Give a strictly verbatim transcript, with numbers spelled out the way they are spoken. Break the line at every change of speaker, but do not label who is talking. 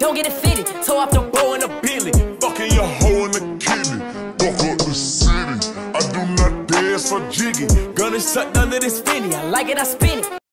don't get it fitted. Toe off the bow in the Billy.
Fucking your hoe in the kidney. Fuck up the city. I do not dance or jiggy.
Gun is sucked under this finny. I like it, I spin it.